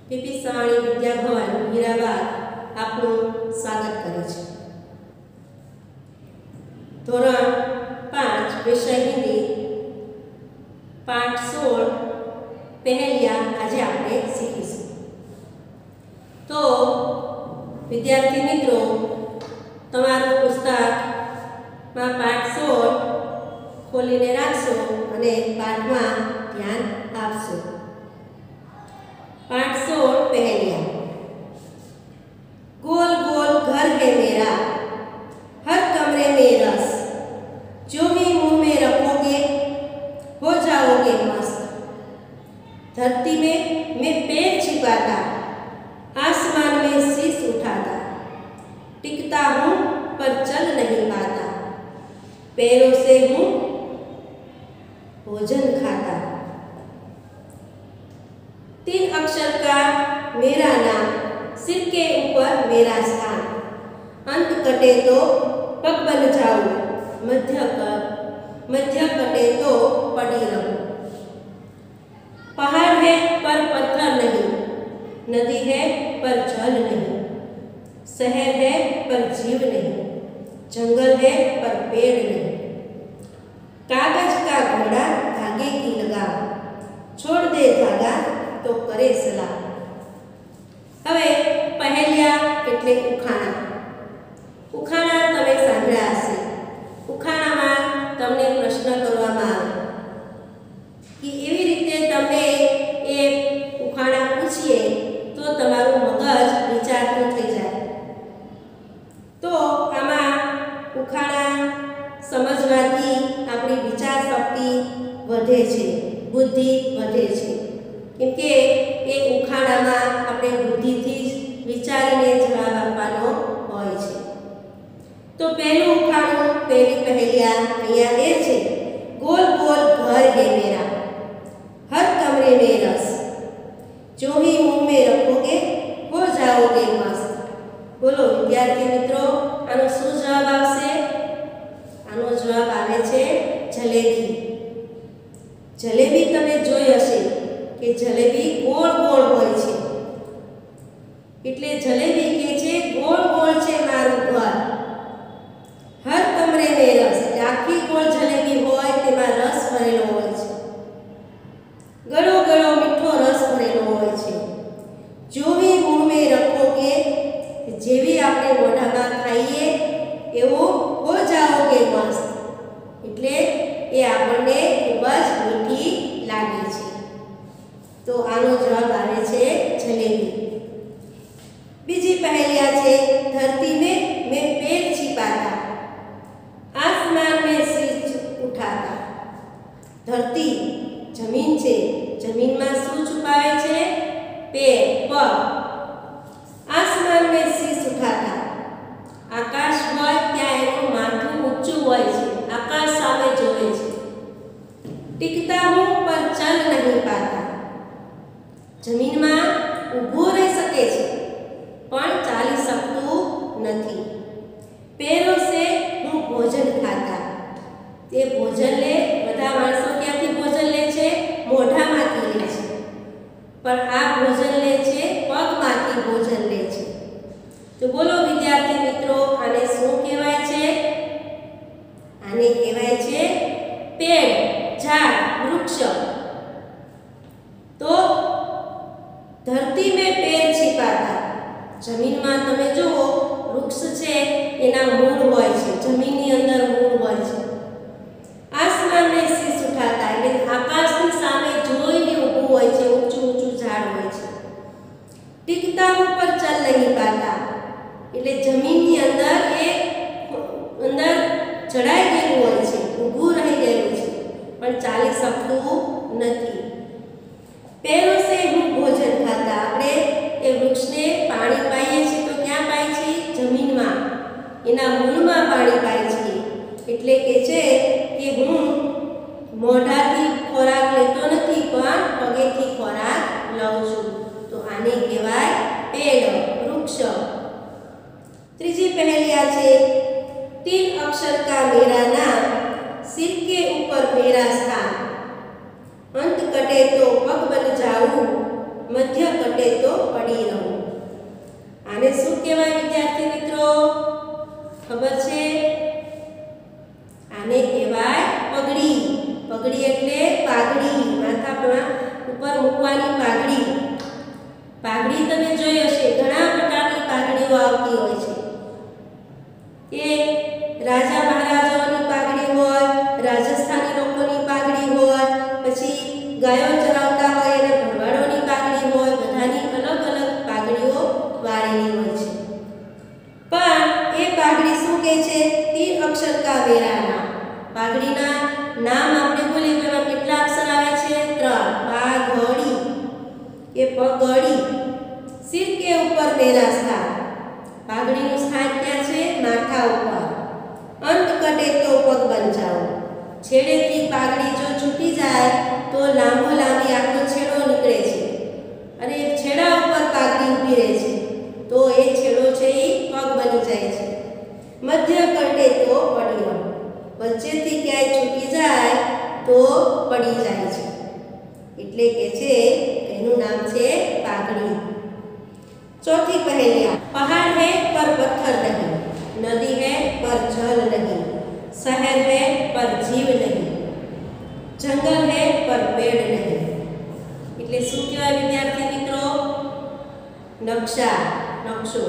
PP Savani Vidya Bhavan Hirabag આપનું સ્વાગત કરે છે। ધોરણ 5 વિષય હિન્દી પાઠ 16 પહેલિયા આજે આપણે શીખીશું। તો વિદ્યાર્થી મિત્રો, તમારું પુસ્તકમાં પાઠ 16 ખોલીને રાખશો અને પાઠમાં ધ્યાન આપશો। पाठ 16 पहेलियां। गोल गोल घर है मेरा, हर कमरे में रस, जो भी मुंह में रखोगे हो जाओगे मस्त। धरती में मैं पैर छिपाता, आसमान में शीश उठाता, टिकता हूँ पर चल नहीं पाता, पैरों से हूँ भोजन खाता। 3 अक्षर का मेरा नाम, सिर के ऊपर मेरा स्थान, अंत कटे तो पग बन जाऊं, मध्य कटे तो पड़ी रहूं। पहाड़ है पर पत्थर नहीं, नदी है पर जल नहीं, शहर है पर जीव नहीं, जंगल है पर पेड़ नहीं, कागज का घोड़ा धागे की लगाम, छोड़ दे धागा तो करे सलाह। હવે પહેલિયા એટલે ઉખાણા। ઉખાણા તમે સાંભળ્યા હશે। ઉખાણામાં તમને પ્રશ્ન કરવામાં આવે કે એવી રીતે તમને એ ઉખાણા પૂછીએ તો તમારું મગજ વિચારતું થઈ જાય। તો આમાં ઉખાણા સમજવાથી આપણી વિચાર શક્તિ વધે છે, બુદ્ધિ વધે છે। કેમ કે એ ઉખાણામાં આપણે બુદ્ધિથી જ વિચારીને જવાબ આપવાનો હોય છે। તો પહેલું ઉખાણું, પહેલી પહેલિયા અહીંયા એ છે, गोल गोल घर है मेरा, हर कमरे में रस, जो ही मुंह में रखोगे हो जाओगे मस्त। બોલો વિદ્યાર્થી મિત્રો, આનો શું જવાબ આવશે? આનો જવાબ આવે છે જલેબી। જલેબી તમે જોઈ હશે કે જલેબી ગોળ ગોળ હોય છે, એટલે જલેબી કે છે ગોળ ગોળ છે મારું ઘર। હર કમરે में रस, આખી ગોળ જલેબી હોય તેમાં રસ ભરેલો હોય છે, ગળો ગળો મીઠો રસ ભરેલો હોય છે। જો भी मुंह में रखोगे, જેવી આપણે મોઢામાં ખાઈએ એવો हो जाओगे मस्त, એટલે એ આપણને ખૂબ જ મીઠી લાગે છે। तो आनो जवाब आवे छे जलेबी। बीजी पहेलिया छे, धरती में मैं पैर छिपाता, आसमान में शीश उठाता। धरती जमीन छे, जमीन में शू छुपावे छे? पैर, पग। आसमान में शीश उठाता, आकाश होय त्यां एनुं माथुं ऊंचुं होय छे, आकाश सामे जोवे छे। टिकता हूँ पर चल नहीं पाता, जमीन में ऊभो रही सके छे पण चाली सकतुं नथी। पैरों से हूँ भोजन खाता, ते भोजन ले बधा माणसों क्यांथी भोजन ले छे? मोढामांथी ले छे, पण आ भोजन ले छे पगमांथी भोजन ले छे। तो बोलो विद्यार्थी मित्रों, आने शुं कहेवाय छे? आने कहेवाय छे पेड़, झाड़, वृक्ष। तो धरती में पैर छिपाता, जमीन में तमे जुओ वृक्ष छे एना मूळ होय छे, जमीननी अंदर मूळ होय छे। आसमान में शीश उठाता એટલે આકાશની સામે જોઈને ઊભું હોય છે, ઊંચું ઊંચું ઝાડ હોય છે। टिकता ઉપર ચલ નહીં પાતા એટલે જમીનની અંદર એ અંદર ચડાઈ ગયેલું હોય છે, ઊભું રહી ગયેલું છે, પણ ચાલી શકતું નથી। पैरों से हूँ भोजन खाता, આપણે એ વૃક્ષને પાણી પાઈએ છીએ તો ક્યાં પાઈએ છીએ? જમીનમાં, એના મૂળમાં પાણી પાઈએ છીએ। એટલે કે છે કે હું મોઢાથી ખોરાક લેતો નથી પણ પગેથી ખોરાક લઉં છું। તો આને કહેવાય પેડ, વૃક્ષ। ત્રીજી પહેલિયા છે, 3 अक्षर का मेरा नाम, सिर के ऊपर मेरा स्थान, अंत कटे तो पग बन जाऊं, मध्य कटे तो મૂકવાની પાઘડી, પાઘડી તમે જોઈ હશે, ઘણા પ્રકારની પાઘડીઓ આવતી હોય છે. એ રાજા મહારાજાઓની પાઘડી હોય, રાજસ્થાની લોકોની પાઘડી હોય, પછી ગાયો ચરાવતા હોય એને ભરવાડોની પાઘડી હોય, બધાની અલગ અલગ પાઘડીઓ વાળેલી હોય છે. પણ એ પાઘડી શું કહે છે? 3 અક્ષર કા વેરાના. પાઘડીના નામ આપણે બોલીએ તો એમાં કેટલા અક્ષર આવે છે? 3. પાઘડી કે પગડી. સિર કે ઉપર મેરા સ્થાન. પાઘડીનું સ્થાન ક્યાં છે? માથા ઉપર. અંત કટે તો પગ બન જાઓ. છેડેથી પાઘડી જો છૂટી જાય તો લાંબી આખો છેડો નીકળે છે અને છેડા ઉપર પાઘડી ઊભી રહે છે તો એ છેડો છે એ પગ બની જાય છે. મધ્ય કટે તો પડી રહો. વચ્ચેથી ક્યાંય છૂટી જાય તો પડી જાય છે, એટલે કે છે એનું નામ છે પાઘડી. ચોથી પહેલિયા. પહાડ है पर पत्थर नहीं, नदी है पर जल नहीं, शहर है पर जीव नहीं, जंगल है पर पेड़ नहीं. એટલે શું કહેવાય વિદ્યાર્થી મિત્રો? નકશા, નકશો.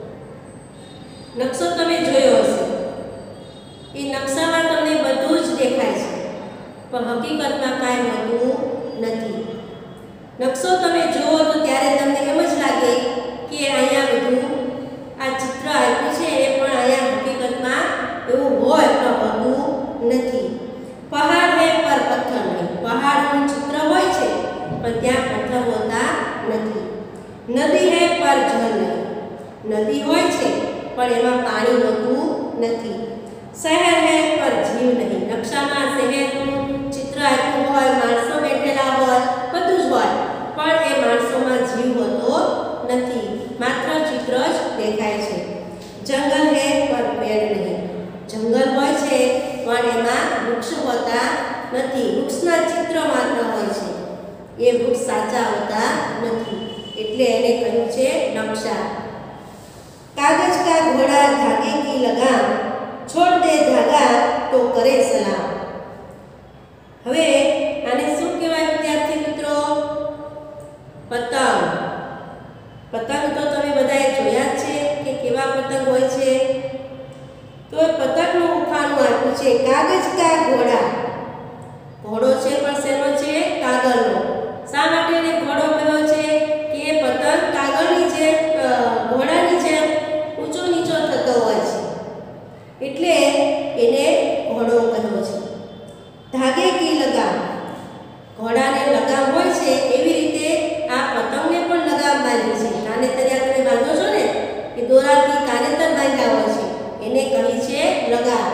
નકશો તમે જોયો હશે. એ નકશામાં તમને બધું જ દેખાય છે પણ હકીકતમાં કાંઈ હોતું નથી. નકશો તમે જુઓ તો ત્યારે તમને એમ જ લાગે કે અહીંયા બધું આ ચિત્ર આપ્યું છે એ પણ અહીંયા હકીકતમાં એવું હોય પણ હોતું નથી. પહાડ હે પર પથ્થર નહીં. પહાડનું ચિત્ર હોય છે પણ ત્યાં પથ્થર હોતા નથી. નદી હે પર જળ નહીં. નદી હોય છે પણ એમાં પાણી હોતું નથી. શહેર હે પર જીવ નહીં. નકશામાં શહેરનું ચિત્ર આપ્યું હોય, માણસો બેઠેલા હોય, બધું જ હોય પણ એ માણસોમાં જીવ હોતો નથી, માત્ર ચિત્ર જ દેખાય છે. જંગલ હે પર પેડ નહીં. જંગલ હોય છે પણ એમાં વૃક્ષ હોતા નથી. વૃક્ષના ચિત્ર માત્ર હોય છે, એ વૃક્ષ સાચા હોતા નથી, એટલે એને કહ્યું છે નકશા. કાગજ કા ઘોડા ધાગે કી લગામ, છોડ દે ધાગા તો કરે સલામ. હવે આને શું કહેવાય વિદ્યાર્થી મિત્રો? પતંગ. પતંગ તો તમે બધાએ જોયા જ છે કે કેવા પતંગ હોય છે. તો પતંગનું ઉખાણું આપ્યું છે કાગજ કા ઘોડા. ઘોડો છે પણ શેનો છે? કાગળનો. શા માટે એને ઘોડો કહ્યો છે? કે પતંગ કાગળની જેમ, ઘોડાની જેમ ઊંચો નીચો થતો હોય છે એટલે એને ઘોડો કહ્યો છે. ધાગે કી લગામ. ઘોડાને લગામ હોય છે એવી રીતે આ પતંગને પણ લગામ બાંધી છે. કાનેતરિયા તમે બાંધો છો ને કે દોરાથી કાનેતર બાંધ્યા હોય છે, એને કહી છે લગામ.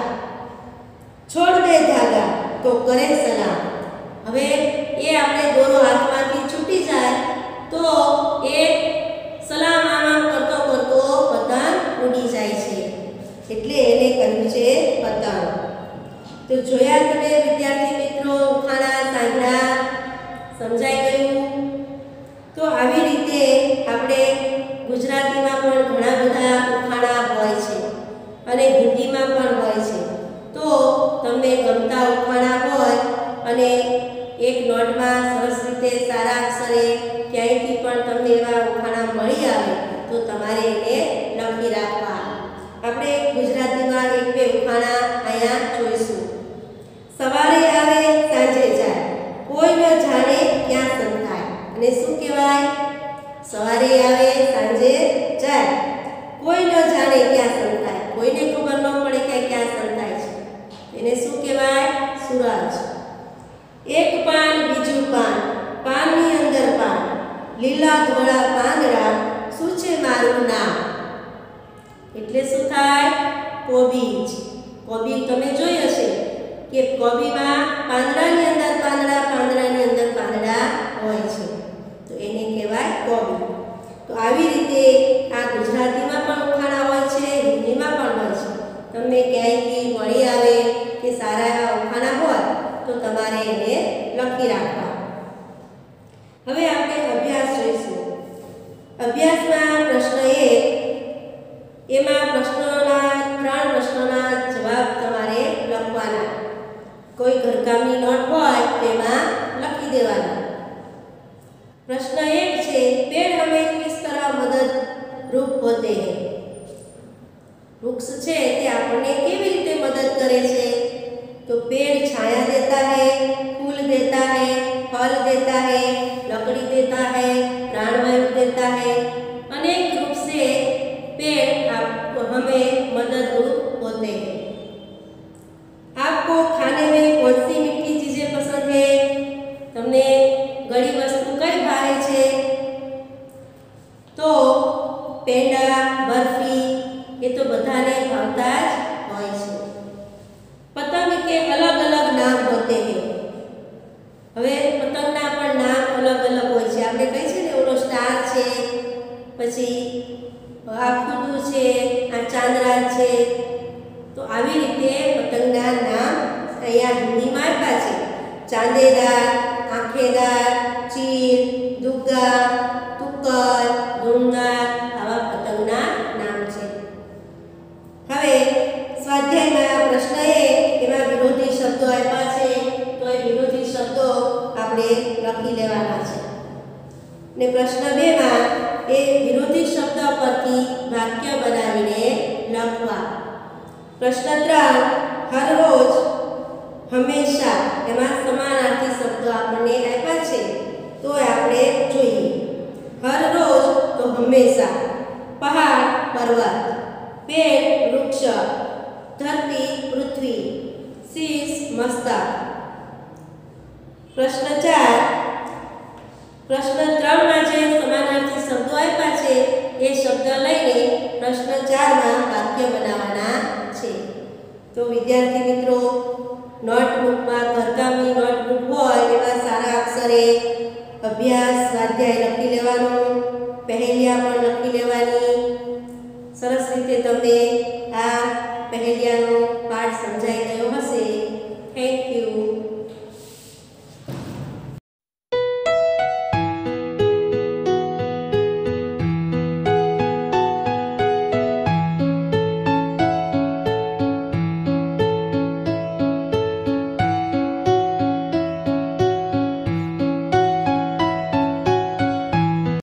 છોડ દે ધાગા તો કરે સલામ. હવે એ આપણે દોરો હાથમાંથી છૂટી જાય તો એ સલામ આમ કરતો કરતો પતંગ ઉડી જાય છે, એટલે એને કહ્યું છે પતંગ. તો જોયા તમે વિદ્યાર્થી મિત્રો ઉખાણા સાંભળ્યા? સમજાઈ ગયું? તો આવી રીતે આપણે ગુજરાતીમાં પણ ઘણા બધા ઉખાણા હોય છે અને હિન્દીમાં પણ હોય છે. તો તમને ગમતા ઉખાણા હોય અને એક નોટમાં સરસ રીતે સારા અક્ષરે ક્યાંયથી પણ તમને એવા ઉખાણા મળી આવે તો તમારે એને લખી રાખવા. આપણે ગુજરાતીમાં એક બે ઉખાણા અહીંયા જોઈશું. સવારે આવે સાંજે જાય, કોઈ ન જાણે ક્યાં સંતાય. અને શું કહેવાય? સવારે આવે સાંજે જાય, કોઈ ન જાણે ક્યાં સંતાય. કોઈને ખબર ન પડે કે ક્યાં સંતાય છે, એને શું કહેવાય? સૂરજ. એક પાન બીજું પાન, પાનની અંદર પાન, લીલા ધોળા પાંદડા, શું છે મારું નામ. એટલે શું થાય? કોબીજ. કોબી તમે જોઈ હશે કે કોબીમાં પાંદડાની અંદર પાંદડા, પાંદડાની અંદર પાંદડા હોય છે તો એને કહેવાય કોબી. તો આવી રીતે આ ગુજરાતીમાં પણ ઉખાણા હોય છે, હિન્દીમાં પણ હોય છે. તમને ક્યાંયથી મળી આવે કે સારા એવા ઉખાણા હોય તો તમારે એને લખી રાખવા. હવે આપણે અભ્યાસ જોઈશું. અભ્યાસમાં પ્રશ્ન 1, એમાં પ્રશ્નોના 3 પ્રશ્નોના જવાબ તમારે લખવાના. કોઈ ઘરકામની નોટ હોય તેમાં લખી દેવાના. प्रश्न 1 है, पेड़ हमें किस तरह मदद रूप होते हैं? वृक्ष छे ते आपने केवी रीते मदद करे छे? तो पेड़ छाया देता है, फूल देता है, फल देता है, लकड़ी देता है, प्राणवायु देता है। अनेक रूप से पेड़ आपको हमें मदद रूप होते हैं। आपको खाने में कौन सी मीठी चीजें पसंद है? तमने गળી वस्तु कई भावे छे? तो पेंडा, बर्फी ये तो बधाने भावता ज होय छे। पतंग के अलग अलग नाम होते हैं। हवे पतंगना पण नाम अलग अलग होय छे। आपणे कही छे ने ओलो स्टार छे, पछी आ फूदू छे, आ चांदरा छे। तो આવી રીતે પતંગના નામ અહીંયા હિન્દીમાં આપ્યા છે। ચાંદેદાર, આંખેદાર, ચીલ, દુગ્ગા, તુક્કલ, ધૂમદાર આવા પતંગના નામ છે। હવે સ્વાધ્યાયમાં પ્રશ્ન 1 એમાં વિરોધી શબ્દો આપ્યા છે, તો એ વિરોધી શબ્દો આપણે લખી લેવાના છે। ને પ્રશ્ન 2 માં એ વિરોધી શબ્દ પરથી વાક્ય બનાવીને લખવા। प्रश्न 3 हर रोज, हमेशा एमां समानार्थी शब्दों आपने आप्या छे, तो आपणे जोईए। हर रोज तो हमेशा, पहाड़ पर्वत, पेड़ वृक्ष, धरती पृथ्वी, शीश मस्तक। प्रश्न 4 प्रश्न 3 में जे समानार्थी शब्दों आप्या छे ए शब्द लईने प्रश्न 4 में वाक्य बनाववाना छे। तो विद्यार्थी मित्रों, नोटबुक में घरकामनी नोटबुक होय एवा सारा अक्षरे अभ्यास स्वाध्याय लखी लेवानो, पहेलिया पण लखी लेवानी। सरस रीते तमे आ पहेलियानो